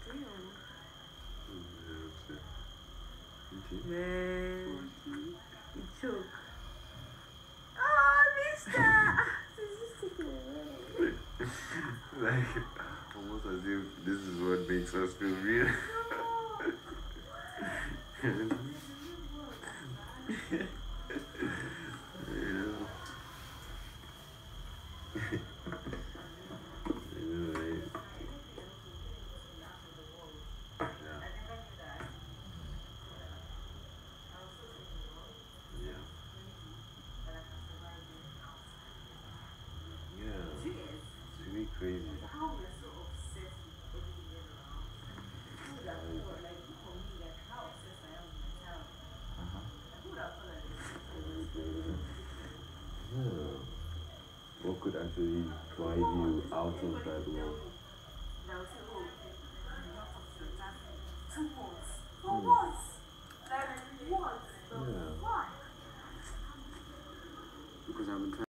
Man, you choke. Oh, mister! This is taking away. Like, almost as if this is what makes us feel real. Right? Yeah. Yeah. It's really crazy. Yeah. What could actually drive you out of that world? For what? Like what? Yeah. Why? Because I've been trying.